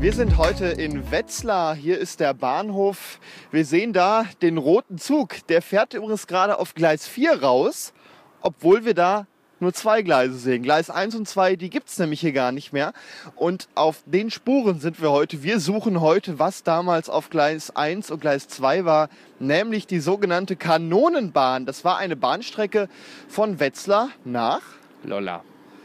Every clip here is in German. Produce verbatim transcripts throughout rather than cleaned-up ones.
Wir sind heute in Wetzlar. Hier ist der Bahnhof. Wir sehen da den roten Zug. Der fährt übrigens gerade auf Gleis vier raus, obwohl wir da nur zwei Gleise sehen. Gleis eins und zwei, die gibt es nämlich hier gar nicht mehr. Und auf den Spuren sind wir heute. Wir suchen heute, was damals auf Gleis eins und Gleis zwei war, nämlich die sogenannte Kanonenbahn. Das war eine Bahnstrecke von Wetzlar nach Lolla.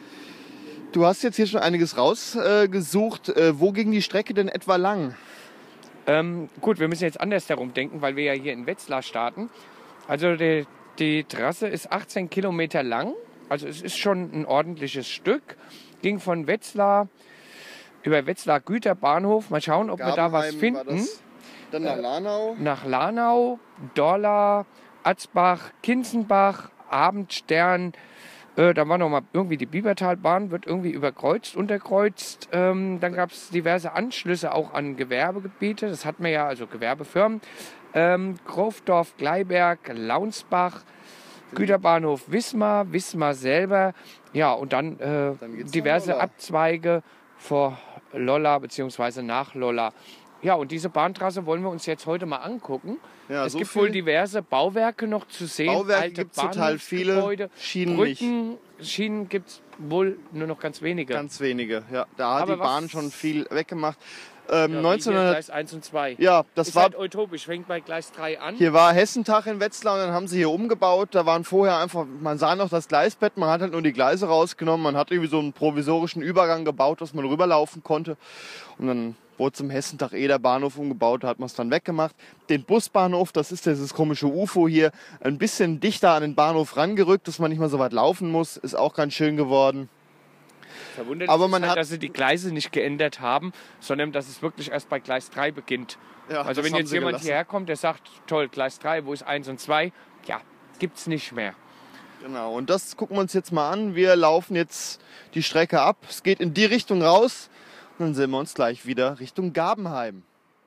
Du hast jetzt hier schon einiges rausgesucht. Äh, äh, wo ging die Strecke denn etwa lang? Ähm, gut, wir müssen jetzt anders herum denken, weil wir ja hier in Wetzlar starten. Also die, die Trasse ist achtzehn Kilometer lang. Also es ist schon ein ordentliches Stück. Ging von Wetzlar über Wetzlar Güterbahnhof. Mal schauen, ob wir da was finden. Dann nach Lahnau. Äh, nach Lahnau, Dorla, Atzbach, Kinzenbach, Abendstern. Äh, da war noch mal irgendwie die Biebertalbahn, wird irgendwie überkreuzt, unterkreuzt. Ähm, dann gab es diverse Anschlüsse auch an Gewerbegebiete. Das hatten wir ja, also Gewerbefirmen. Ähm, Grofdorf, Gleiberg, Launsbach, Güterbahnhof Wismar, Wismar selber. Ja, und dann, äh, dann diverse Abzweige vor Lolla bzw. nach Lolla. Ja, und diese Bahntrasse wollen wir uns jetzt heute mal angucken. Ja, es so gibt viel wohl diverse Bauwerke noch zu sehen. Bauwerke gibt es total viele, Schienen Brücken, nicht. Schienen gibt es wohl nur noch ganz wenige. Ganz wenige, ja. Da hat Aber die Bahn was- schon viel weggemacht. Ähm, Ja, wie neunzehnhundert hier Gleis eins und zwei. Ja, das ist war... halt utopisch, fängt bei Gleis drei an. Hier war Hessentag in Wetzlar und dann haben sie hier umgebaut. Da waren vorher einfach, man sah noch das Gleisbett, man hat halt nur die Gleise rausgenommen. Man hat irgendwie so einen provisorischen Übergang gebaut, dass man rüberlaufen konnte. Und dann wurde zum Hessentag eh der Bahnhof umgebaut, da hat man es dann weggemacht. Den Busbahnhof, das ist dieses komische U F O hier, ein bisschen dichter an den Bahnhof rangerückt, dass man nicht mehr so weit laufen muss. Ist auch ganz schön geworden. Verwunderlich Aber ist man halt, hat- dass sie die Gleise nicht geändert haben, sondern dass es wirklich erst bei Gleis drei beginnt. Ja, also das wenn haben jetzt sie jemand gelassen. hierher kommt, der sagt, toll, Gleis drei, wo ist eins und zwei? Ja, gibt's nicht mehr. Genau, und das gucken wir uns jetzt mal an. Wir laufen jetzt die Strecke ab. Es geht in die Richtung raus. Und dann sehen wir uns gleich wieder Richtung Gabenheim.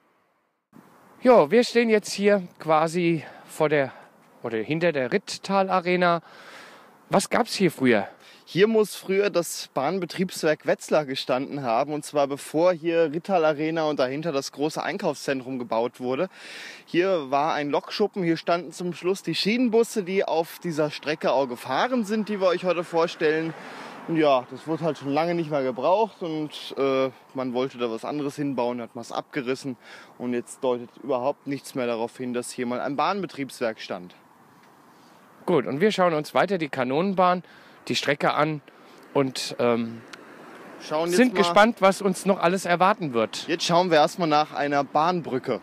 Ja, wir stehen jetzt hier quasi vor der oder hinter der Rittal Arena. Was gab's hier früher? Hier muss früher das Bahnbetriebswerk Wetzlar gestanden haben. Und zwar bevor hier Rittal Arena und dahinter das große Einkaufszentrum gebaut wurde. Hier war ein Lokschuppen. Hier standen zum Schluss die Schienenbusse, die auf dieser Strecke auch gefahren sind, die wir euch heute vorstellen. Und ja, das wurde halt schon lange nicht mehr gebraucht und äh, man wollte da was anderes hinbauen, hat man es abgerissen. Und jetzt deutet überhaupt nichts mehr darauf hin, dass hier mal ein Bahnbetriebswerk stand. Gut, und wir schauen uns weiter die Kanonenbahn, die Strecke an und ähm, Schauen jetzt sind mal, gespannt, was uns noch alles erwarten wird. Jetzt schauen wir erstmal nach einer Bahnbrücke.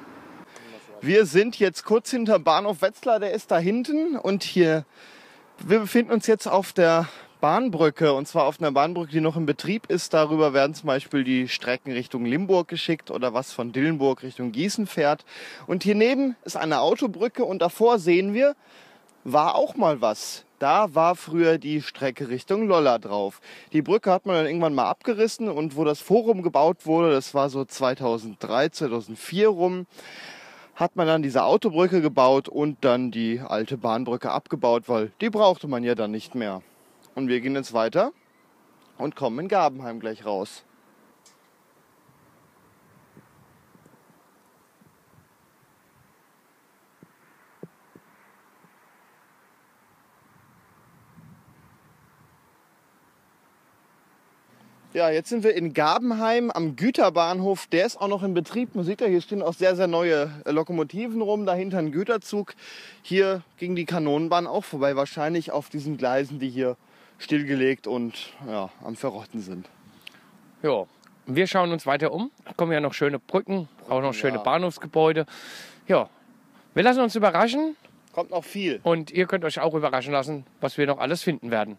Wir sind jetzt kurz hinter Bahnhof Wetzlar, der ist da hinten. Und hier, wir befinden uns jetzt auf der Bahnbrücke. Und zwar auf einer Bahnbrücke, die noch in Betrieb ist. Darüber werden zum Beispiel die Strecken Richtung Limburg geschickt oder was von Dillenburg Richtung Gießen fährt. Und hier neben ist eine Autobrücke und davor sehen wir, war auch mal was. Da war früher die Strecke Richtung Lolla drauf. Die Brücke hat man dann irgendwann mal abgerissen und wo das Forum gebaut wurde, das war so zweitausenddrei, zweitausendvier rum, hat man dann diese Autobrücke gebaut und dann die alte Bahnbrücke abgebaut, weil die brauchte man ja dann nicht mehr. Und wir gehen jetzt weiter und kommen in Gabenheim gleich raus. Ja, jetzt sind wir in Gabenheim am Güterbahnhof. Der ist auch noch in Betrieb. Man sieht ja, hier stehen auch sehr, sehr neue Lokomotiven rum. Dahinter ein Güterzug. Hier ging die Kanonenbahn auch vorbei. Wahrscheinlich auf diesen Gleisen, die hier stillgelegt und ja, am Verrotten sind. Ja, wir schauen uns weiter um. Da kommen ja noch schöne Brücken, auch noch schöne Ja. Bahnhofsgebäude. Ja, wir lassen uns überraschen Kommt noch viel. und ihr könnt euch auch überraschen lassen, was wir noch alles finden werden.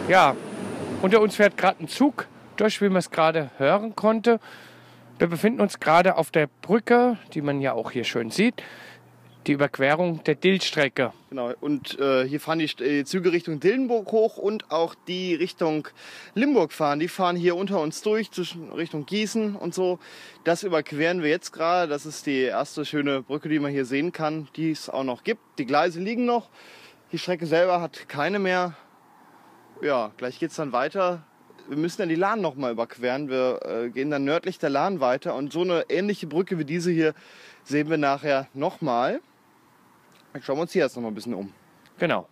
Ja, unter uns fährt gerade ein Zug durch, wie man es gerade hören konnte. Wir befinden uns gerade auf der Brücke, die man ja auch hier schön sieht. Die Überquerung der Dillstrecke. Genau, und äh, hier fahren die, die Züge Richtung Dillenburg hoch und auch die Richtung Limburg fahren. Die fahren hier unter uns durch, zwischen Richtung Gießen und so. Das überqueren wir jetzt gerade. Das ist die erste schöne Brücke, die man hier sehen kann, die es auch noch gibt. Die Gleise liegen noch. Die Strecke selber hat keine mehr. Ja, gleich geht es dann weiter. Wir müssen dann die Lahn noch mal überqueren. Wir äh, gehen dann nördlich der Lahn weiter. Und so eine ähnliche Brücke wie diese hier sehen wir nachher nochmal. Dann schauen wir uns hier erst noch mal ein bisschen um. Genau.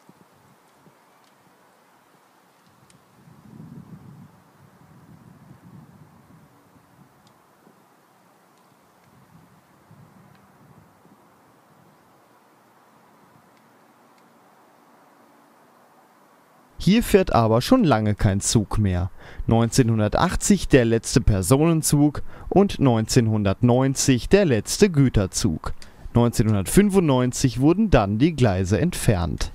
Hier fährt aber schon lange kein Zug mehr. neunzehnhundertachtzig der letzte Personenzug und neunzehnhundertneunzig der letzte Güterzug. neunzehnhundertfünfundneunzig wurden dann die Gleise entfernt.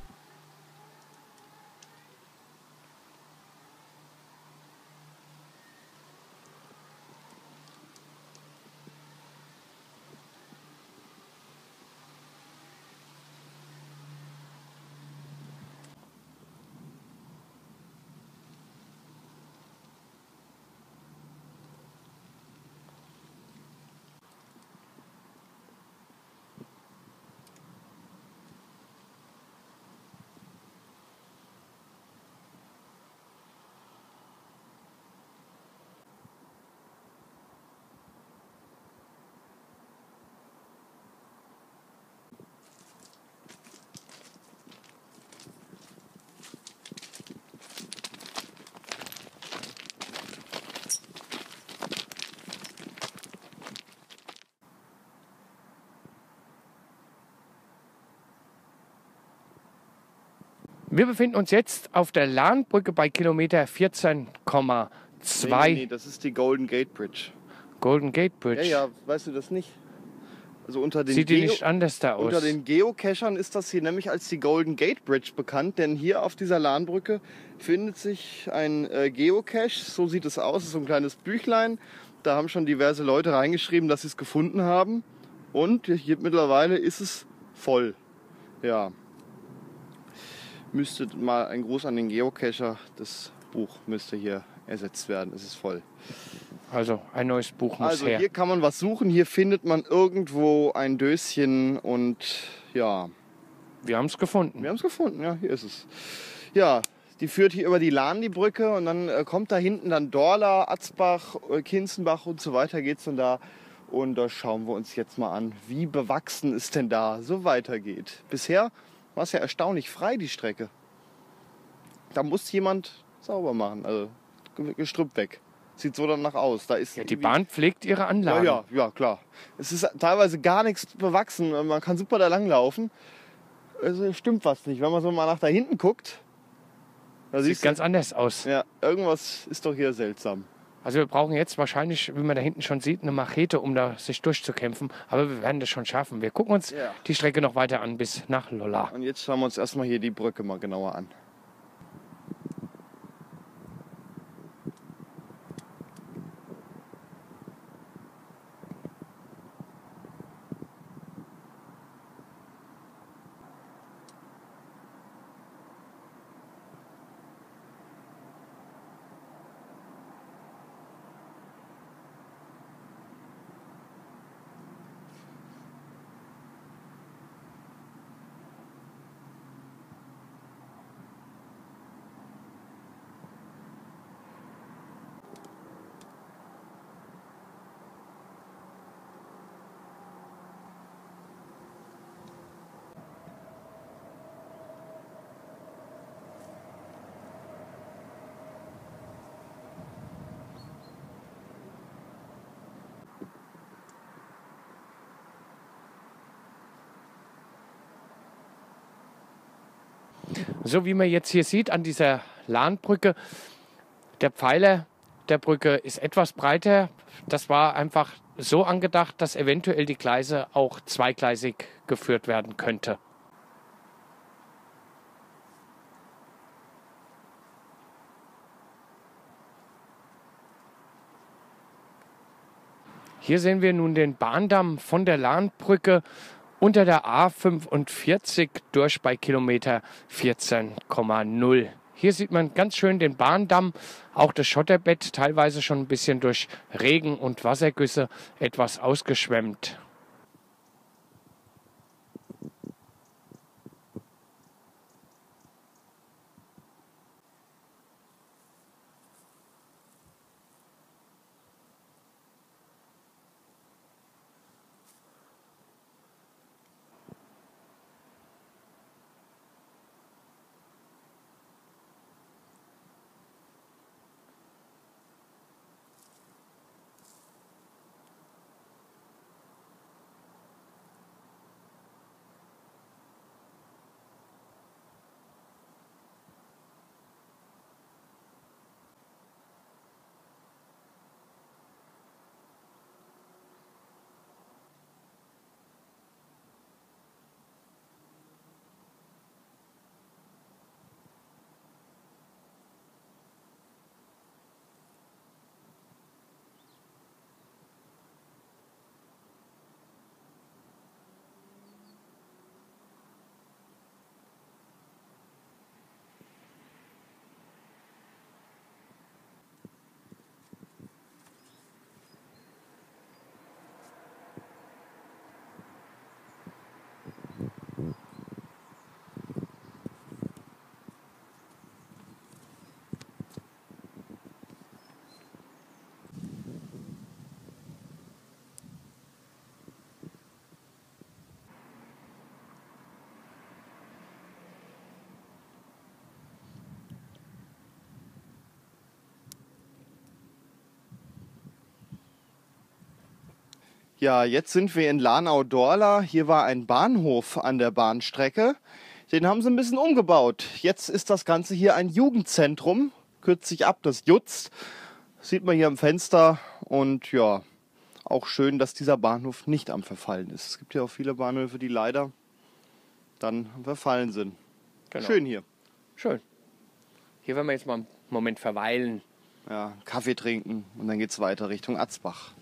Wir befinden uns jetzt auf der Lahnbrücke bei Kilometer vierzehn Komma zwei. Nee, nee, nee, das ist die Golden Gate Bridge. Golden Gate Bridge. Ja, ja, weißt du das nicht? Also unter den, Sieht die Geo nicht anders da aus? unter den Geocachern ist das hier nämlich als die Golden Gate Bridge bekannt, denn hier auf dieser Lahnbrücke findet sich ein äh, Geocache, so sieht es aus, das ist so ein kleines Büchlein. Da haben schon diverse Leute reingeschrieben, dass sie es gefunden haben und hier mittlerweile ist es voll. Ja. Müsste mal ein Gruß an den Geocacher, das Buch müsste hier ersetzt werden, es ist voll. Also ein neues Buch muss Also her. hier kann man was suchen, hier findet man irgendwo ein Döschen und ja, Wir haben es gefunden. wir haben es gefunden, ja, hier ist es. Ja, die führt hier über die Lahn, die Brücke, und dann äh, kommt da hinten dann Dorla, Atzbach, äh, Kinzenbach und so weiter geht's dann da. Und da schauen wir uns jetzt mal an, wie bewachsen es denn da so weitergeht. Bisher war es ja erstaunlich frei, die Strecke. Da muss jemand sauber machen, also Gestrüpp weg. Sieht so danach aus. Da ist Ja, die Bahn pflegt ihre Anlagen. Ja, ja, ja, klar. Es ist teilweise gar nichts bewachsen. Man kann super da langlaufen. Also stimmt was nicht. Wenn man so mal nach da hinten guckt, da Sieht siehst ganz du, anders aus. ja, irgendwas ist doch hier seltsam. Also wir brauchen jetzt wahrscheinlich, wie man da hinten schon sieht, eine Machete, um da sich durchzukämpfen. Aber wir werden das schon schaffen. Wir gucken uns Ja. die Strecke noch weiter an bis nach Lolla. Und jetzt schauen wir uns erstmal hier die Brücke mal genauer an. So wie man jetzt hier sieht an dieser Lahnbrücke, der Pfeiler der Brücke ist etwas breiter. Das war einfach so angedacht, dass eventuell die Gleise auch zweigleisig geführt werden könnte. Hier sehen wir nun den Bahndamm von der Lahnbrücke unter der A fünfundvierzig durch bei Kilometer vierzehn Komma null. Hier sieht man ganz schön den Bahndamm, auch das Schotterbett, teilweise schon ein bisschen durch Regen und Wassergüsse etwas ausgeschwemmt. Ja, jetzt sind wir in Lahnau-Dorla. Hier war ein Bahnhof an der Bahnstrecke. Den haben sie ein bisschen umgebaut. Jetzt ist das Ganze hier ein Jugendzentrum. Kürzt sich ab, das Jutz. Sieht man hier am Fenster. Und ja, auch schön, dass dieser Bahnhof nicht am Verfallen ist. Es gibt ja auch viele Bahnhöfe, die leider dann am Verfallen sind. Genau. Schön hier. Schön. Hier werden wir jetzt mal einen Moment verweilen. Ja, Kaffee trinken und dann geht es weiter Richtung Atzbach.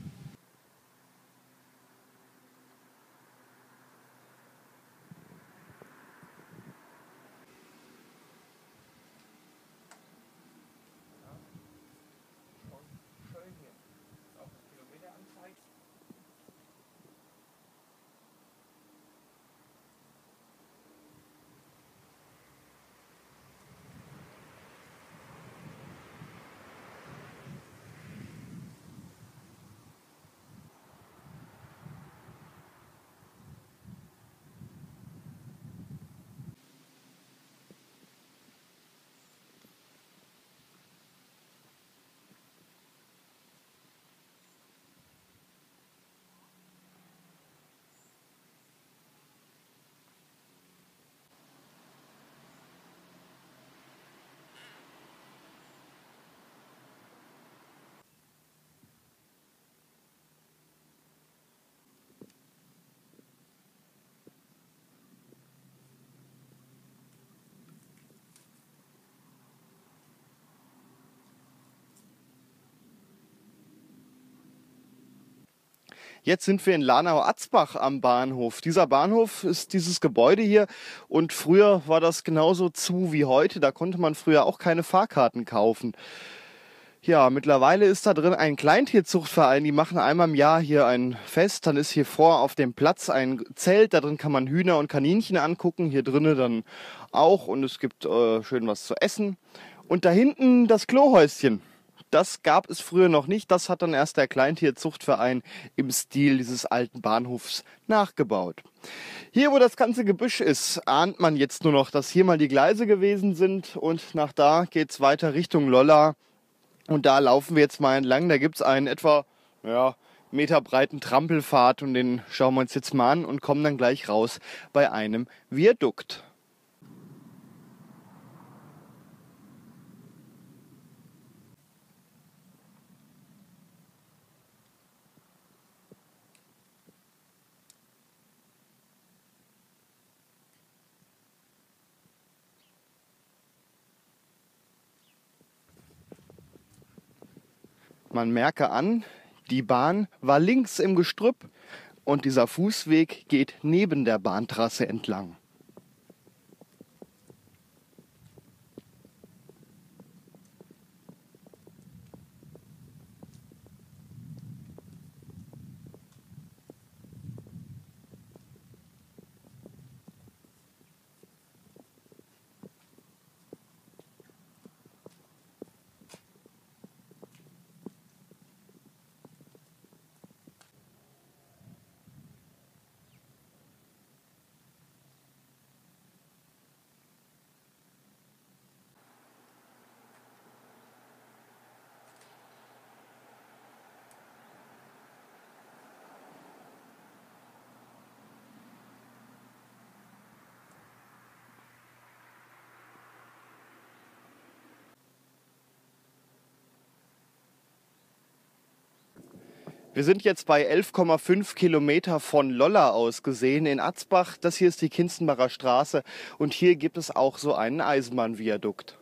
Jetzt sind wir in Lahnau-Atzbach am Bahnhof. Dieser Bahnhof ist dieses Gebäude hier und früher war das genauso zu wie heute. Da konnte man früher auch keine Fahrkarten kaufen. Ja, mittlerweile ist da drin ein Kleintierzuchtverein. Die machen einmal im Jahr hier ein Fest. Dann ist hier vor auf dem Platz ein Zelt. Da drin kann man Hühner und Kaninchen angucken. Hier drinnen dann auch. Und es gibt äh, schön was zu essen. Und da hinten das Klohäuschen. Das gab es früher noch nicht. Das hat dann erst der Kleintierzuchtverein im Stil dieses alten Bahnhofs nachgebaut. Hier, wo das ganze Gebüsch ist, ahnt man jetzt nur noch, dass hier mal die Gleise gewesen sind. Und nach da geht es weiter Richtung Lolla. Und da laufen wir jetzt mal entlang. Da gibt es einen etwa ja, meterbreiten Trampelpfad. Und den schauen wir uns jetzt mal an und kommen dann gleich raus bei einem Viadukt. Man merke an, Die Bahn war links im Gestrüpp und dieser Fußweg geht neben der Bahntrasse entlang. Wir sind jetzt bei elf Komma fünf Kilometer von Lolla aus gesehen in Atzbach. Das hier ist die Kinzenbacher Straße und hier gibt es auch so einen Eisenbahnviadukt.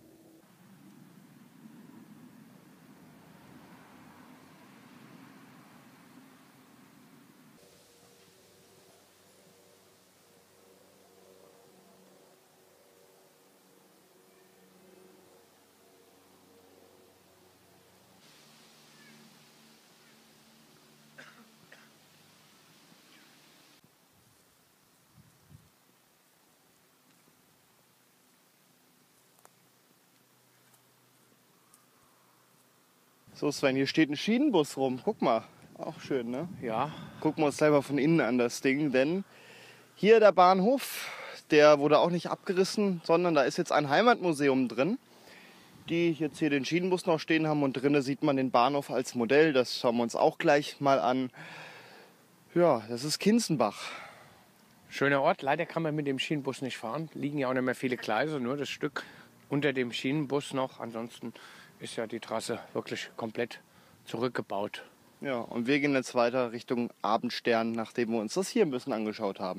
So Sven, hier steht ein Schienenbus rum. Guck mal, auch schön, ne? Ja. Gucken wir uns gleich mal von innen an das Ding, denn hier der Bahnhof, der wurde auch nicht abgerissen, sondern da ist jetzt ein Heimatmuseum drin, die jetzt hier den Schienenbus noch stehen haben und drinnen sieht man den Bahnhof als Modell. Das schauen wir uns auch gleich mal an. Ja, das ist Kinzenbach. Schöner Ort. Leider kann man mit dem Schienenbus nicht fahren. Liegen ja auch nicht mehr viele Gleise, nur das Stück unter dem Schienenbus noch. Ansonsten ist ja die Trasse wirklich komplett zurückgebaut. Ja, und wir gehen jetzt weiter Richtung Abendstern, nachdem wir uns das hier ein bisschen angeschaut haben.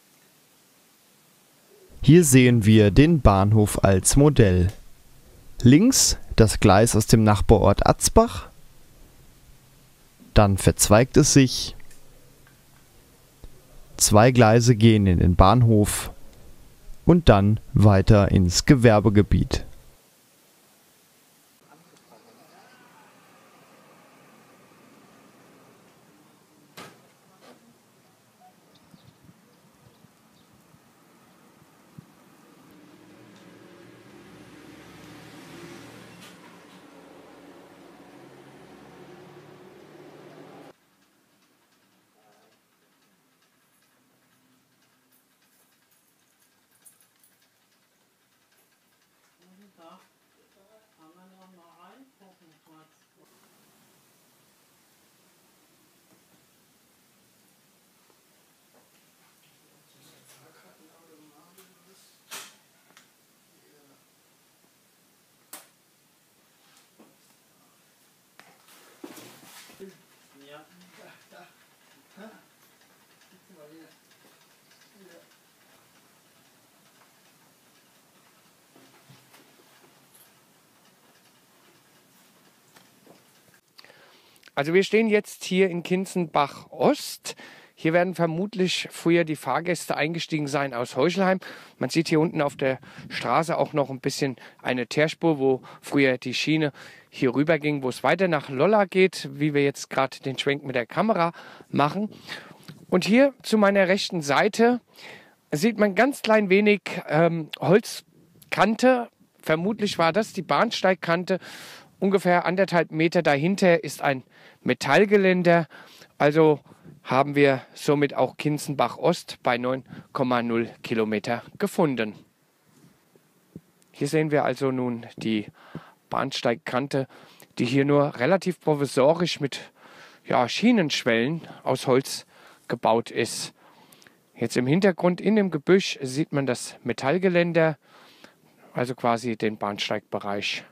Hier sehen wir den Bahnhof als Modell. Links das Gleis aus dem Nachbarort Atzbach. Dann verzweigt es sich. Zwei Gleise gehen in den Bahnhof und dann weiter ins Gewerbegebiet. Also wir stehen jetzt hier in Kinzenbach Ost. Hier werden vermutlich früher die Fahrgäste eingestiegen sein aus Heuchelheim. Man sieht hier unten auf der Straße auch noch ein bisschen eine Teerspur, wo früher die Schiene hier rüber ging, wo es weiter nach Lolla geht, wie wir jetzt gerade den Schwenk mit der Kamera machen. Und hier zu meiner rechten Seite sieht man ganz klein wenig ähm, Holzkante. Vermutlich war das die Bahnsteigkante. Ungefähr anderthalb Meter dahinter ist ein Metallgeländer. Also haben wir somit auch Kinzenbach Ost bei neun Komma null Kilometer gefunden. Hier sehen wir also nun die Bahnsteigkante, die hier nur relativ provisorisch mit ja, Schienenschwellen aus Holz gebaut ist. Jetzt im Hintergrund in dem Gebüsch sieht man das Metallgeländer, also quasi den Bahnsteigbereich.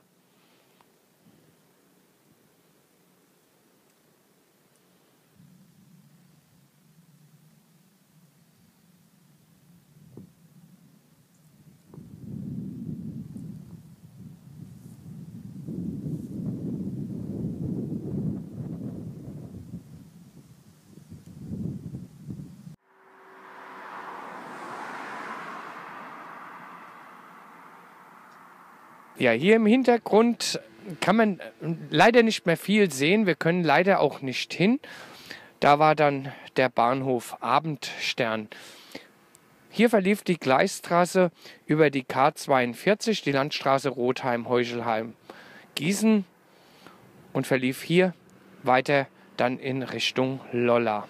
Ja, hier im Hintergrund kann man leider nicht mehr viel sehen. Wir können leider auch nicht hin. Da war dann der Bahnhof Abendstern. Hier verlief die Gleistrasse über die K zweiundvierzig, die Landstraße Rotheim-Heuchelheim-Gießen und verlief hier weiter dann in Richtung Lolla.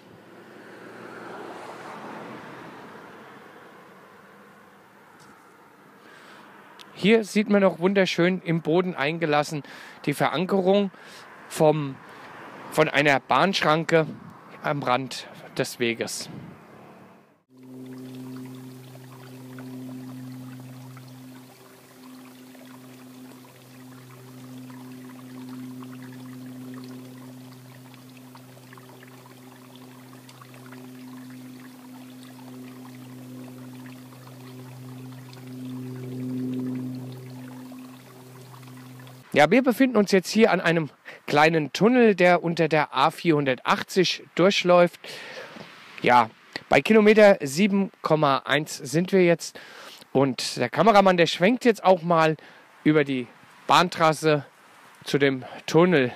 Hier sieht man noch wunderschön im Boden eingelassen die Verankerung vom, von einer Bahnschranke am Rand des Weges. Ja, wir befinden uns jetzt hier an einem kleinen Tunnel, der unter der A vierhundertachtzig durchläuft. Ja, bei Kilometer sieben Komma eins sind wir jetzt. Und der Kameramann, der schwenkt jetzt auch mal über die Bahntrasse zu dem Tunnel.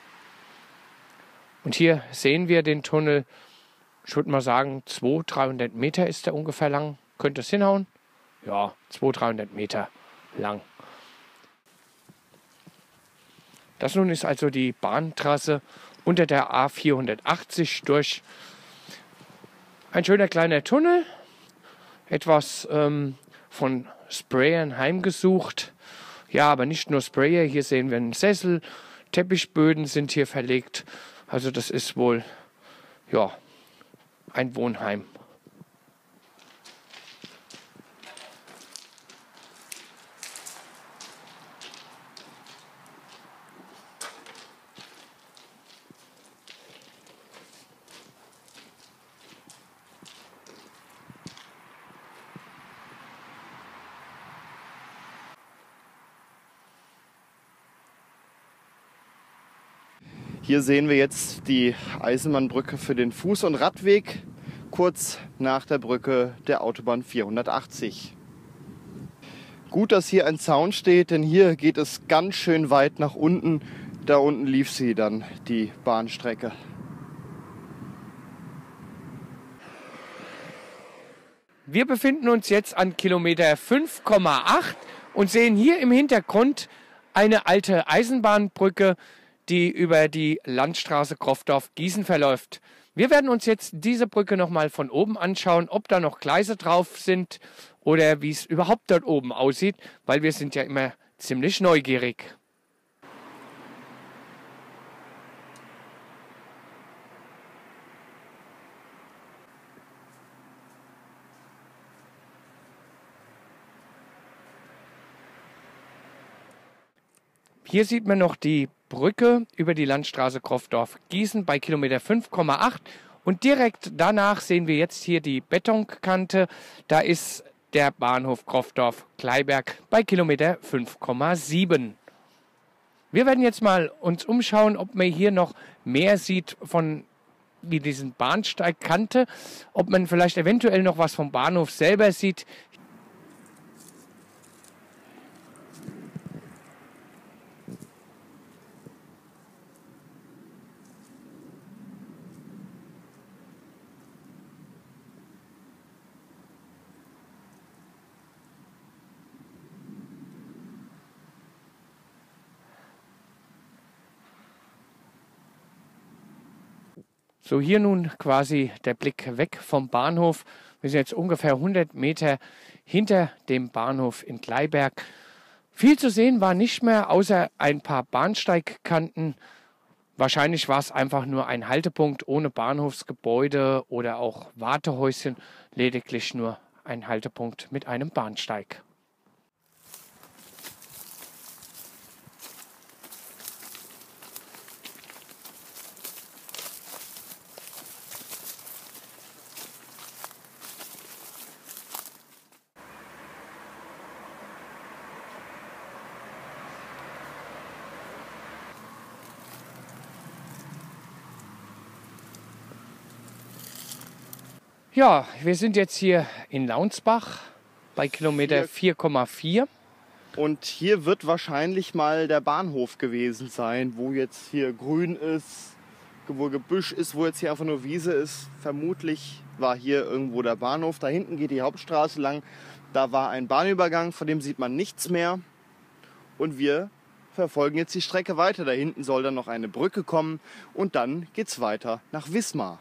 Und hier sehen wir den Tunnel. Ich würde mal sagen, zweihundert, dreihundert Meter ist der ungefähr lang. Könnte es hinhauen? Ja, zweihundert, dreihundert Meter lang. Das nun ist also die Bahntrasse unter der A vierhundertachtzig durch. Ein schöner kleiner Tunnel, etwas ähm, von Sprayern heimgesucht. Ja, aber nicht nur Sprayer, hier sehen wir einen Sessel, Teppichböden sind hier verlegt. Also das ist wohl, ja, ein Wohnheim. Hier sehen wir jetzt die Eisenbahnbrücke für den Fuß- und Radweg, kurz nach der Brücke der Autobahn vierhundertachtzig. Gut, dass hier ein Zaun steht, denn hier geht es ganz schön weit nach unten. Da unten lief sie dann, die Bahnstrecke. Wir befinden uns jetzt an Kilometer fünf Komma acht und sehen hier im Hintergrund eine alte Eisenbahnbrücke, die über die Landstraße Kroffdorf-Gießen verläuft. Wir werden uns jetzt diese Brücke noch mal von oben anschauen, ob da noch Gleise drauf sind oder wie es überhaupt dort oben aussieht, weil wir sind ja immer ziemlich neugierig. Hier sieht man noch die Brücke über die Landstraße Kroffdorf-Gießen bei Kilometer fünf Komma acht und direkt danach sehen wir jetzt hier die Betonkante. Da ist der Bahnhof Kroffdorf-Kleiberg bei Kilometer fünf Komma sieben. Wir werden jetzt mal uns umschauen, ob man hier noch mehr sieht von wie diesen Bahnsteigkante, ob man vielleicht eventuell noch was vom Bahnhof selber sieht. So, hier nun quasi der Blick weg vom Bahnhof. Wir sind jetzt ungefähr hundert Meter hinter dem Bahnhof in Kleiberg. Viel zu sehen war nicht mehr, außer ein paar Bahnsteigkanten. Wahrscheinlich war es einfach nur ein Haltepunkt ohne Bahnhofsgebäude oder auch Wartehäuschen. Lediglich nur ein Haltepunkt mit einem Bahnsteig. Ja, wir sind jetzt hier in Launsbach bei Kilometer vier Komma vier. Und hier wird wahrscheinlich mal der Bahnhof gewesen sein, wo jetzt hier grün ist, wo Gebüsch ist, wo jetzt hier einfach nur Wiese ist. Vermutlich war hier irgendwo der Bahnhof. Da hinten geht die Hauptstraße lang. Da war ein Bahnübergang, von dem sieht man nichts mehr. Und wir verfolgen jetzt die Strecke weiter. Da hinten soll dann noch eine Brücke kommen und dann geht's weiter nach Wismar.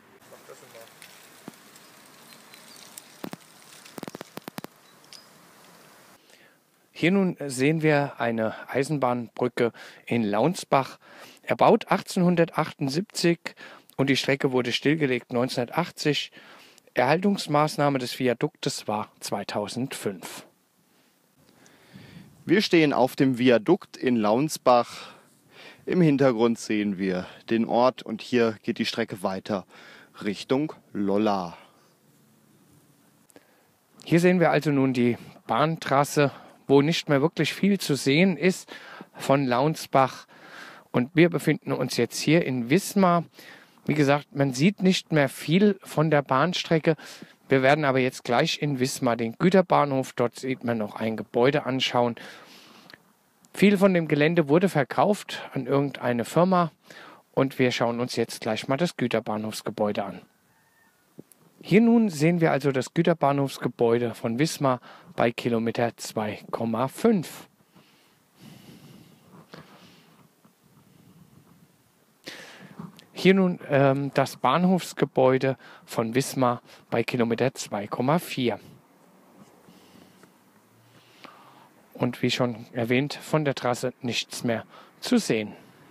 Hier nun sehen wir eine Eisenbahnbrücke in Launsbach, erbaut achtzehnhundertachtundsiebzig und die Strecke wurde stillgelegt neunzehnhundertachtzig. Erhaltungsmaßnahme des Viaduktes war zweitausendfünf. Wir stehen auf dem Viadukt in Launsbach. Im Hintergrund sehen wir den Ort und hier geht die Strecke weiter Richtung Lolla. Hier sehen wir also nun die Bahntrasse, wo nicht mehr wirklich viel zu sehen ist von Launsbach. Und wir befinden uns jetzt hier in Wismar. Wie gesagt, man sieht nicht mehr viel von der Bahnstrecke. Wir werden aber jetzt gleich in Wismar den Güterbahnhof, dort sieht man noch ein Gebäude anschauen. Viel von dem Gelände wurde verkauft an irgendeine Firma und wir schauen uns jetzt gleich mal das Güterbahnhofsgebäude an. Hier nun sehen wir also das Güterbahnhofsgebäude von Wismar bei Kilometer zwei Komma fünf. Hier nun ähm, das Bahnhofsgebäude von Wismar bei Kilometer zwei Komma vier. Und wie schon erwähnt, von der Trasse nichts mehr zu sehen.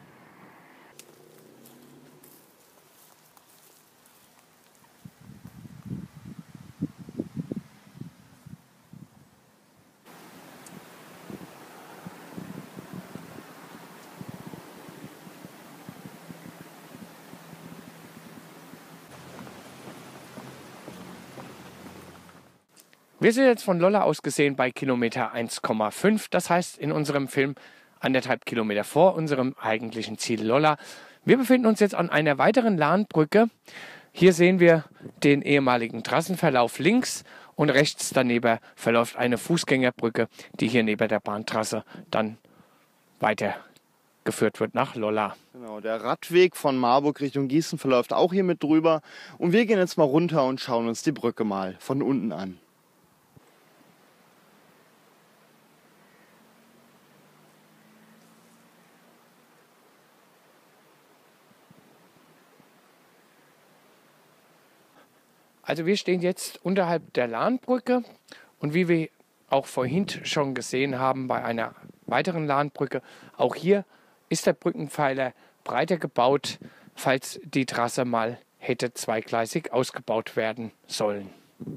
Wir sind jetzt von Lolla aus gesehen bei Kilometer eins Komma fünf, das heißt in unserem Film anderthalb Kilometer vor unserem eigentlichen Ziel Lolla. Wir befinden uns jetzt an einer weiteren Lahnbrücke. Hier sehen wir den ehemaligen Trassenverlauf links und rechts daneben verläuft eine Fußgängerbrücke, die hier neben der Bahntrasse dann weitergeführt wird nach Lolla. Genau, der Radweg von Marburg Richtung Gießen verläuft auch hier mit drüber. Und wir gehen jetzt mal runter und schauen uns die Brücke mal von unten an. Also wir stehen jetzt unterhalb der Lahnbrücke und wie wir auch vorhin schon gesehen haben bei einer weiteren Lahnbrücke, auch hier ist der Brückenpfeiler breiter gebaut, falls die Trasse mal hätte zweigleisig ausgebaut werden sollen.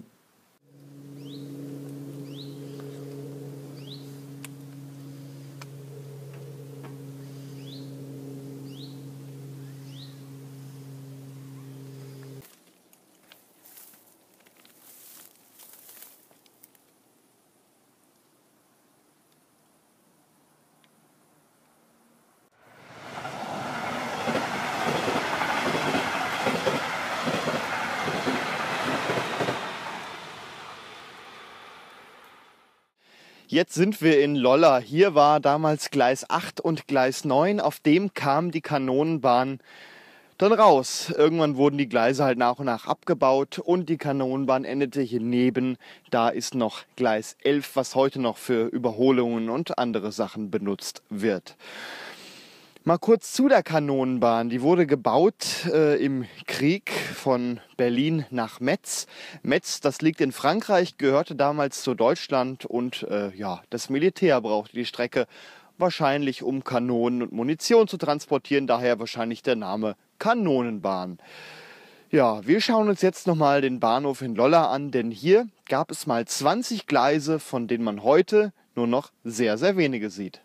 Jetzt sind wir in Lolla. Hier war damals Gleis acht und Gleis neun. Auf dem kam die Kanonenbahn dann raus. Irgendwann wurden die Gleise halt nach und nach abgebaut und die Kanonenbahn endete hier neben. Da ist noch Gleis elf, was heute noch für Überholungen und andere Sachen benutzt wird. Mal kurz zu der Kanonenbahn. Die wurde gebaut äh, im Krieg von Berlin nach Metz. Metz, das liegt in Frankreich, gehörte damals zu Deutschland und äh, ja, das Militär brauchte die Strecke wahrscheinlich, um Kanonen und Munition zu transportieren. Daher wahrscheinlich der Name Kanonenbahn. Ja, wir schauen uns jetzt nochmal den Bahnhof in Lolla an, denn hier gab es mal zwanzig Gleise, von denen man heute nur noch sehr, sehr wenige sieht.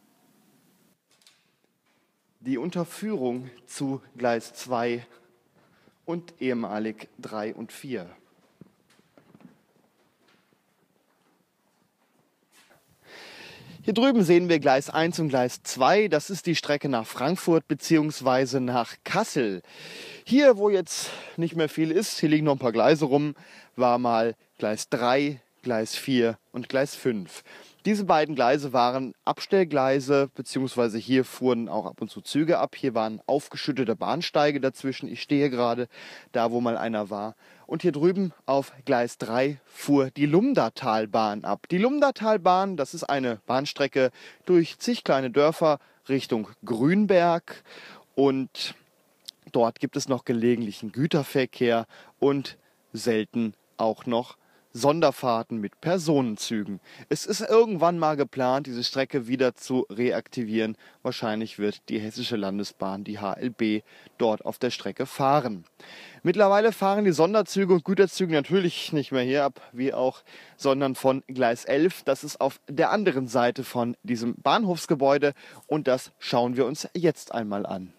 Die Unterführung zu Gleis zwei und ehemalig drei und vier. Hier drüben sehen wir Gleis eins und Gleis zwei. Das ist die Strecke nach Frankfurt bzw. nach Kassel. Hier, wo jetzt nicht mehr viel ist, hier liegen noch ein paar Gleise rum, war mal Gleis drei, Gleis vier und Gleis fünf. Diese beiden Gleise waren Abstellgleise, beziehungsweise hier fuhren auch ab und zu Züge ab. Hier waren aufgeschüttete Bahnsteige dazwischen. Ich stehe gerade da, wo mal einer war. Und hier drüben auf Gleis drei fuhr die Lumdatalbahn ab. Die Lumdatalbahn, das ist eine Bahnstrecke durch zig kleine Dörfer Richtung Grünberg. Und dort gibt es noch gelegentlichen Güterverkehr und selten auch noch Sonderfahrten mit Personenzügen. Es ist irgendwann mal geplant, diese Strecke wieder zu reaktivieren. Wahrscheinlich wird die Hessische Landesbahn, die H L B, dort auf der Strecke fahren. Mittlerweile fahren die Sonderzüge und Güterzüge natürlich nicht mehr hier ab, wie auch, sondern von Gleis elf. Das ist auf der anderen Seite von diesem Bahnhofsgebäude und das schauen wir uns jetzt einmal an.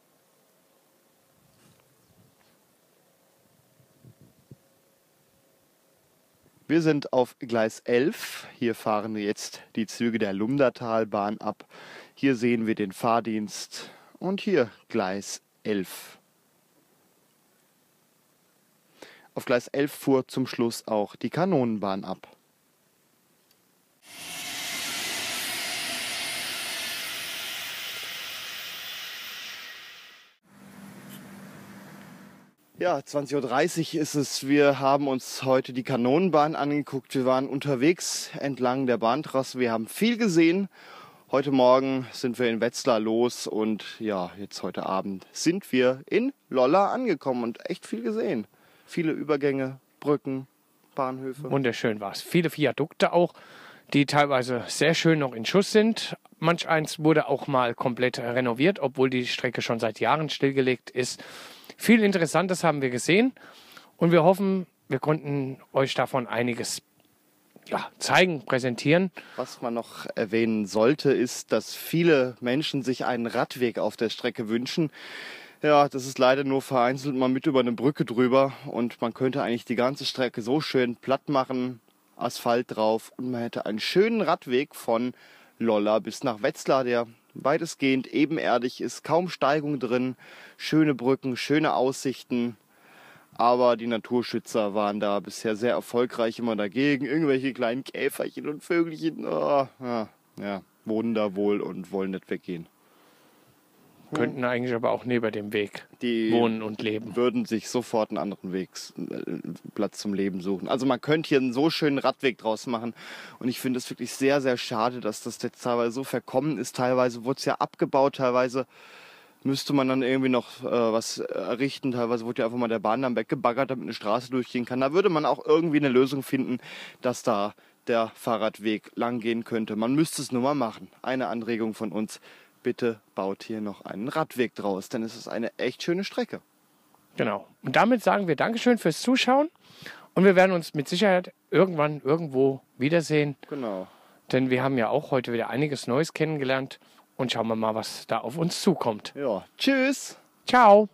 Wir sind auf Gleis elf. Hier fahren jetzt die Züge der Lumdatalbahn ab. Hier sehen wir den Fahrdienst und hier Gleis elf. Auf Gleis elf fuhr zum Schluss auch die Kanonenbahn ab. Ja, zwanzig Uhr dreißig ist es. Wir haben uns heute die Kanonenbahn angeguckt. Wir waren unterwegs entlang der Bahntrasse. Wir haben viel gesehen. Heute Morgen sind wir in Wetzlar los und ja, jetzt heute Abend sind wir in Lolla angekommen und echt viel gesehen. Viele Übergänge, Brücken, Bahnhöfe. Wunderschön war es. Viele Viadukte auch, die teilweise sehr schön noch in Schuss sind. Manch eins wurde auch mal komplett renoviert, obwohl die Strecke schon seit Jahren stillgelegt ist. Viel Interessantes haben wir gesehen und wir hoffen, wir konnten euch davon einiges ja, zeigen, präsentieren. Was man noch erwähnen sollte, ist, dass viele Menschen sich einen Radweg auf der Strecke wünschen. Ja, das ist leider nur vereinzelt mal mit über eine Brücke drüber und man könnte eigentlich die ganze Strecke so schön platt machen, Asphalt drauf und man hätte einen schönen Radweg von Lolla bis nach Wetzlar, der weitestgehend ebenerdig ist, kaum Steigung drin, schöne Brücken, schöne Aussichten. Aber die Naturschützer waren da bisher sehr erfolgreich immer dagegen. Irgendwelche kleinen Käferchen und Vögelchen, oh, ja, ja, wohnen da wohl und wollen nicht weggehen. Könnten eigentlich aber auch neben dem Weg Die wohnen und leben. Würden sich sofort einen anderen Weg, Platz zum Leben suchen. Also man könnte hier einen so schönen Radweg draus machen. Und ich finde es wirklich sehr, sehr schade, dass das jetzt teilweise so verkommen ist. Teilweise wurde es ja abgebaut, teilweise müsste man dann irgendwie noch äh, was errichten. Teilweise wurde ja einfach mal der Bahn dann weggebaggert, damit eine Straße durchgehen kann. Da würde man auch irgendwie eine Lösung finden, dass da der Fahrradweg lang gehen könnte. Man müsste es nur mal machen. Eine Anregung von uns. Bitte baut hier noch einen Radweg draus, denn es ist eine echt schöne Strecke. Genau. Und damit sagen wir Dankeschön fürs Zuschauen und wir werden uns mit Sicherheit irgendwann irgendwo wiedersehen. Genau. Denn wir haben ja auch heute wieder einiges Neues kennengelernt und schauen wir mal, was da auf uns zukommt. Ja, tschüss. Ciao.